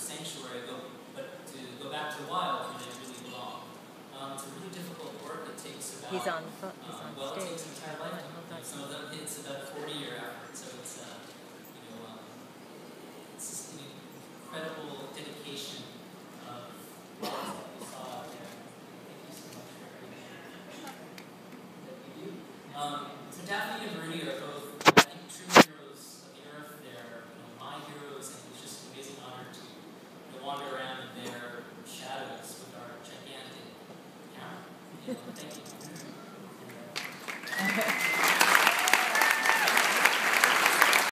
sanctuary, but to go back to wild when they really belong. It's a really difficult work. It takes about He's on well, it stage. takes an entire lifetime. Some of them it's about a 40-year effort, so it's it's just an incredible dedication of lives that we saw out there. Thank you so much for everything that you do. So Daphne and Rudy are both, I think, true heroes of the earth. They're my heroes, and it's just an amazing honor to wander around in their shadows with our gigantic camera. Thank you.